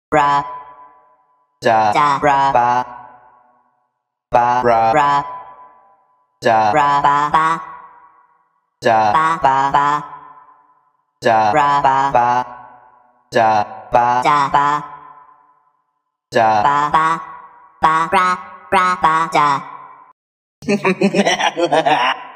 Ra. Ja. Ja. Ba. Ba. Ra. Ra. Ja. Ra. Ba. Ba. Ja. Ba. Ba. Ba. Ja. Ra. Ba. Ba. Ja. Ba. Ja. Ba. Ja. Ba. Ba. Ba. Ra. Ra. Ba. Ja.